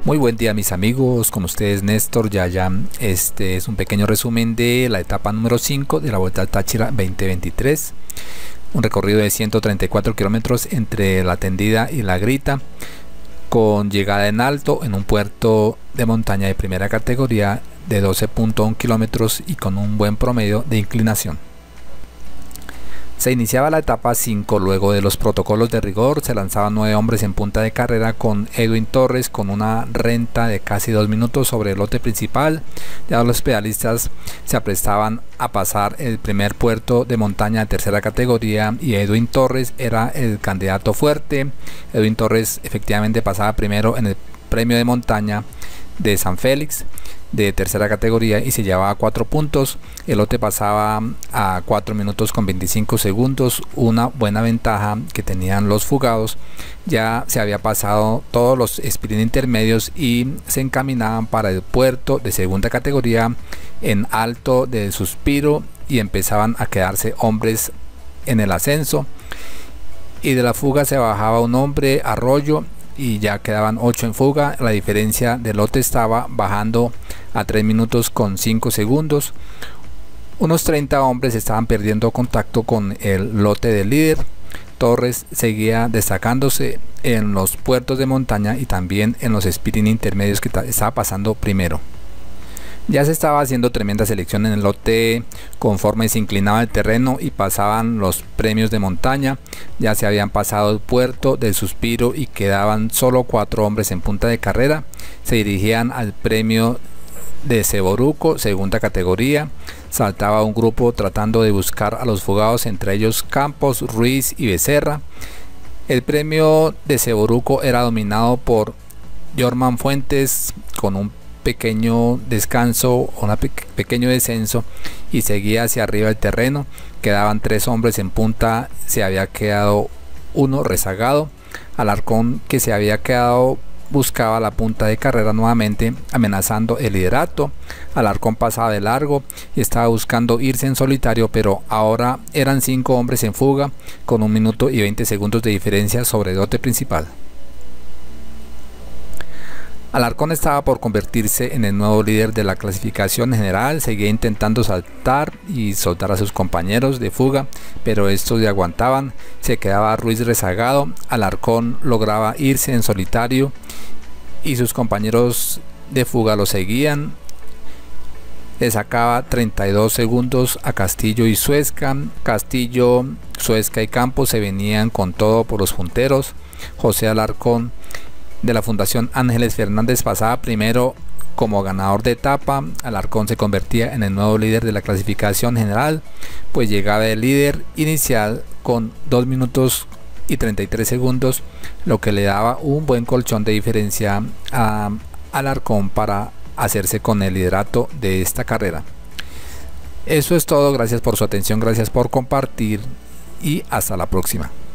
Muy buen día mis amigos, con ustedes Néstor Yaya. Este es un pequeño resumen de la etapa número 5 de la Vuelta al Táchira 2023. Un recorrido de 134 kilómetros entre La Tendida y La Grita, con llegada en alto en un puerto de montaña de primera categoría de 12.1 kilómetros y con un buen promedio de inclinación. Se iniciaba la etapa 5, luego de los protocolos de rigor se lanzaban 9 hombres en punta de carrera con Edwin Torres con una renta de casi 2 minutos sobre el lote principal. Ya los pedalistas se aprestaban a pasar el primer puerto de montaña de tercera categoría y Edwin Torres era el candidato fuerte. Edwin Torres efectivamente pasaba primero en el premio de montaña de San Félix de tercera categoría y se llevaba 4 puntos. El lote pasaba a 4 minutos con 25 segundos, una buena ventaja que tenían los fugados. Ya se había pasado todos los sprint intermedios y se encaminaban para el puerto de segunda categoría en Alto de Suspiro y empezaban a quedarse hombres en el ascenso, y de la fuga se bajaba un hombre, Arroyo, y ya quedaban 8 en fuga. La diferencia del lote estaba bajando a 3 minutos con 5 segundos. Unos 30 hombres estaban perdiendo contacto con el lote del líder. Torres seguía destacándose en los puertos de montaña y también en los sprint intermedios que estaba pasando primero. Ya se estaba haciendo tremenda selección en el lote conforme se inclinaba el terreno y pasaban los premios de montaña. Ya se habían pasado el puerto del Suspiro y quedaban solo 4 hombres en punta de carrera. Se dirigían al premio de Ceboruco, segunda categoría. Saltaba un grupo tratando de buscar a los fugados, entre ellos Campos, Ruiz y Becerra. El premio de Ceboruco era dominado por Jorman Fuentes con un pequeño descanso, pequeño descenso, y seguía hacia arriba el terreno. Quedaban 3 hombres en punta, se había quedado uno rezagado. Alarcón, que se había quedado, buscaba la punta de carrera nuevamente, amenazando el liderato. Alarcón pasaba de largo y estaba buscando irse en solitario, pero ahora eran 5 hombres en fuga con 1 minuto y 20 segundos de diferencia sobre el lote principal. Alarcón estaba por convertirse en el nuevo líder de la clasificación general. Seguía intentando saltar y soltar a sus compañeros de fuga, pero estos le aguantaban. Se quedaba Ruiz rezagado. Alarcón lograba irse en solitario y sus compañeros de fuga lo seguían. Le sacaba 32 segundos a Castillo y Suezca. Castillo, Suezca y Campos se venían con todo por los punteros. José Alarcón, de la Fundación Ángeles Fernández, pasaba primero como ganador de etapa. Alarcón se convertía en el nuevo líder de la clasificación general, pues llegaba el líder inicial con 2 minutos y 33 segundos, lo que le daba un buen colchón de diferencia a Alarcón para hacerse con el liderato de esta carrera. Eso es todo, gracias por su atención, gracias por compartir y hasta la próxima.